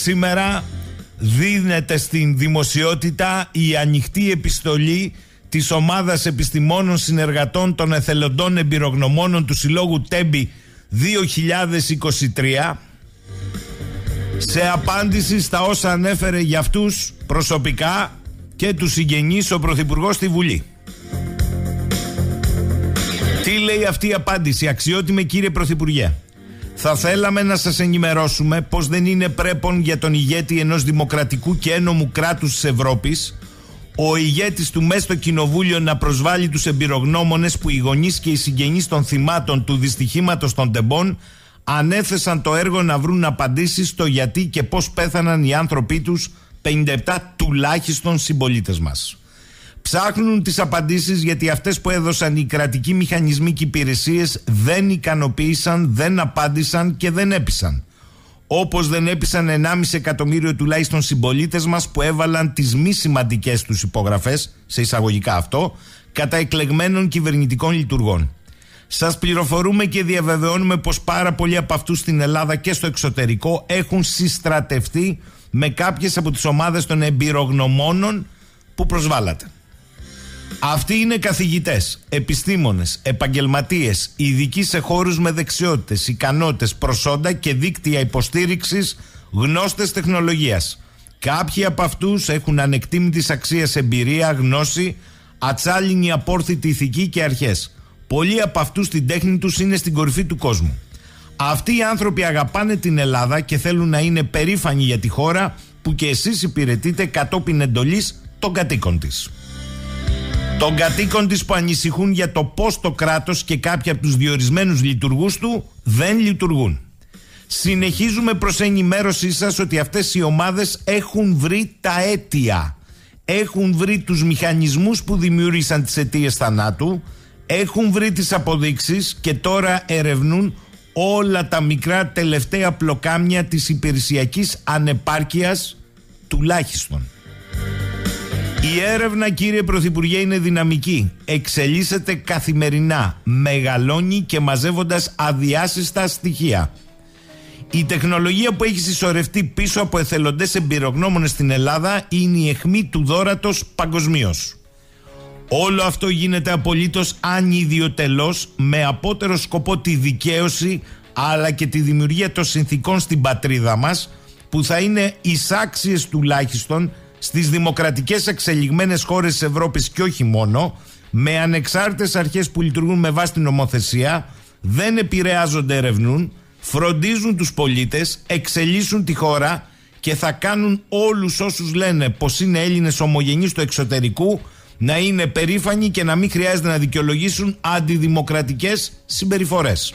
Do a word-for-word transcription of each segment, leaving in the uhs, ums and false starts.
σήμερα δίνεται στην δημοσιότητα η ανοιχτή επιστολή της Ομάδας Επιστημόνων Συνεργατών των Εθελοντών Εμπειρογνωμόνων του Συλλόγου Τέμπη δύο χιλιάδες είκοσι τρία, σε απάντηση στα όσα ανέφερε για αυτούς προσωπικά και τους συγγενείς ο Πρωθυπουργός στη Βουλή. Τι λέει αυτή η απάντηση? Αξιότιμε κύριε Πρωθυπουργέ, θα θέλαμε να σας ενημερώσουμε πως δεν είναι πρέπον για τον ηγέτη ενός δημοκρατικού και ένομου κράτους της Ευρώπης ο ηγέτης του μες στο κοινοβούλιο να προσβάλλει τους εμπειρογνώμονες που οι γονείς και οι συγγενείς των θυμάτων του δυστυχήματος των Τεμπών ανέθεσαν το έργο να βρουν απαντήσεις στο γιατί και πώς πέθαναν οι άνθρωποι τους, πενήντα επτά τουλάχιστον συμπολίτες μας. Ψάχνουν τις απαντήσεις γιατί αυτές που έδωσαν οι κρατικοί μηχανισμοί και υπηρεσίες δεν ικανοποίησαν, δεν απάντησαν και δεν έπεισαν. Όπως δεν έπεισαν ενάμιση εκατομμύριο τουλάχιστον συμπολίτες μας που έβαλαν τις μη σημαντικές τους υπογραφές, σε εισαγωγικά αυτό, κατά εκλεγμένων κυβερνητικών λειτουργών. Σας πληροφορούμε και διαβεβαιώνουμε πως πάρα πολλοί από αυτούς στην Ελλάδα και στο εξωτερικό έχουν συστρατευτεί με κάποιες από τις ομάδες των εμπειρογνωμόνων που προσβάλλατε. Αυτοί είναι καθηγητές, επιστήμονες, επαγγελματίες, ειδικοί σε χώρους με δεξιότητες, ικανότητες, προσόντα και δίκτυα υποστήριξης, γνώστες τεχνολογίας. Κάποιοι από αυτούς έχουν ανεκτήμητης αξίας εμπειρία, γνώση, ατσάλινη απόρθητη ηθική και αρχές. Πολλοί από αυτούς την τέχνη τους είναι στην κορυφή του κόσμου. Αυτοί οι άνθρωποι αγαπάνε την Ελλάδα και θέλουν να είναι περήφανοι για τη χώρα που και εσείς υπηρετείτε κατόπιν εντολής των κατοίκων της. Των κατοίκων της που ανησυχούν για το πώς το κράτος και κάποιοι από τους διορισμένους λειτουργούς του δεν λειτουργούν. Συνεχίζουμε προς ενημέρωσή σας ότι αυτές οι ομάδες έχουν βρει τα αίτια. Έχουν βρει τους μηχανισμούς που δημιούργησαν τις αιτίες θανάτου, έχουν βρει τις αποδείξεις και τώρα ερευνούν όλα τα μικρά τελευταία πλοκάμια της υπηρεσιακής ανεπάρκειας τουλάχιστον. Η έρευνα, κύριε Πρωθυπουργέ, είναι δυναμική. Εξελίσσεται καθημερινά, μεγαλώνει και μαζεύοντας αδιάσυστα στοιχεία. Η τεχνολογία που έχει συσσωρευτεί πίσω από εθελοντές εμπειρογνώμονες στην Ελλάδα είναι η αιχμή του δώρατος παγκοσμίως. Όλο αυτό γίνεται απολύτως ανιδιοτελώς, με απότερο σκοπό τη δικαίωση αλλά και τη δημιουργία των συνθήκων στην πατρίδα μας που θα είναι εισάξιες τουλάχιστον στις δημοκρατικές εξελιγμένες χώρες της Ευρώπης και όχι μόνο, με ανεξάρτητες αρχές που λειτουργούν με βάση την νομοθεσία, δεν επηρεάζονται, ερευνούν, φροντίζουν τους πολίτες, εξελίσσουν τη χώρα και θα κάνουν όλους όσους λένε πως είναι Έλληνες ομογενείς του εξωτερικού να είναι περήφανοι και να μην χρειάζεται να δικαιολογήσουν αντιδημοκρατικές συμπεριφορές.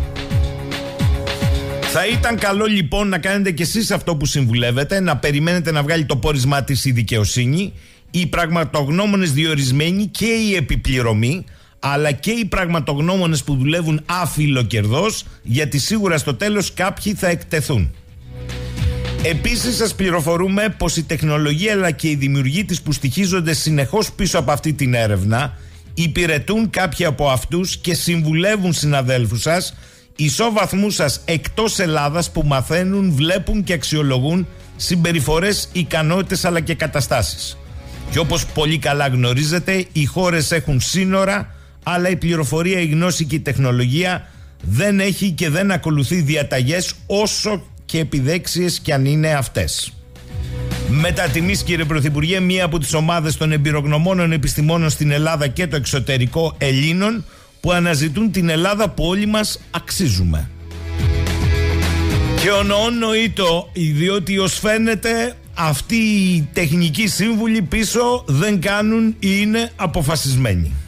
Θα ήταν καλό λοιπόν να κάνετε κι εσείς αυτό που συμβουλεύετε, να περιμένετε να βγάλει το πόρισμά της η δικαιοσύνη, οι πραγματογνώμονες διορισμένοι και η επιπληρωμή, αλλά και οι πραγματογνώμονες που δουλεύουν άφιλο κερδός, γιατί σίγουρα στο τέλος κάποιοι θα εκτεθούν. Επίσης σας πληροφορούμε πως η τεχνολογία αλλά και οι δημιουργοί της που στοιχίζονται συνεχώς πίσω από αυτή την έρευνα υπηρετούν κάποιοι από αυτούς και συμβουλεύουν συναδέλφους σας, ισόβαθμούς σας εκτός Ελλάδας που μαθαίνουν, βλέπουν και αξιολογούν συμπεριφορές, ικανότητες αλλά και καταστάσεις. Και όπως πολύ καλά γνωρίζετε, οι χώρες έχουν σύνορα, αλλά η πληροφορία, η γνώση και η τεχνολογία δεν έχει και δεν ακολουθεί διαταγές όσο και επιδέξιες κι αν είναι αυτές. Μετά τιμής, κύριε Πρωθυπουργέ, μία από τις ομάδες των εμπειρογνωμόνων επιστημόνων στην Ελλάδα και το εξωτερικό Ελλήνων που αναζητούν την Ελλάδα που όλοι μας αξίζουμε. Και ονοονοείτο, διότι ως φαίνεται αυτοί οι τεχνικοί σύμβουλοι πίσω δεν κάνουν ή είναι αποφασισμένοι.